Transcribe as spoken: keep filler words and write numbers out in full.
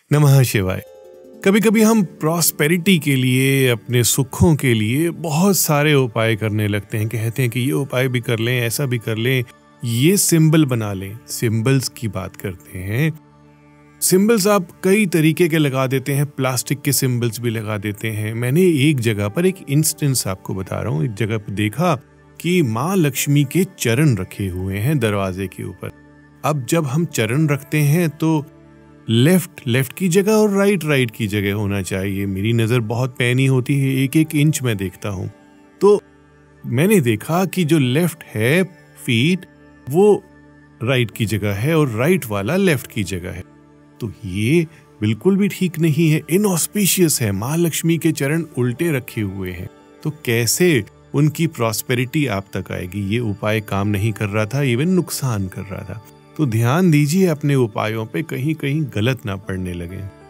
नमः शिवाय। कभी कभी हम प्रॉस्पेरिटी के लिए, अपने सुखों के लिए बहुत सारे उपाय करने लगते हैं। कहते हैं कि ये उपाय भी कर लें, ऐसा भी कर लें, ये सिंबल बना लें। सिंबल्स की बात करते हैं। सिंबल्स आप कई तरीके के लगा देते हैं, प्लास्टिक के सिंबल्स भी लगा देते हैं। मैंने एक जगह पर एक इंस्टेंस आपको बता रहा हूँ, एक जगह पर देखा कि माँ लक्ष्मी के चरण रखे हुए हैं दरवाजे के ऊपर। अब जब हम चरण रखते हैं तो लेफ्ट लेफ्ट की जगह और राइट राइट की जगह होना चाहिए। मेरी नज़र बहुत पैनी होती है, एक एक इंच में देखता हूँ। तो मैंने देखा कि जो लेफ्ट है फीट वो राइट की जगह है और राइट वाला लेफ्ट की जगह है। तो ये बिल्कुल भी ठीक नहीं है, इनऑस्पिशियस है। माँ लक्ष्मी के चरण उल्टे रखे हुए हैं, तो कैसे उनकी प्रॉस्पेरिटी आप तक आएगी? ये उपाय काम नहीं कर रहा था, इवन नुकसान कर रहा था। तो ध्यान दीजिए अपने उपायों पे, कहीं कहीं गलत ना पड़ने लगे।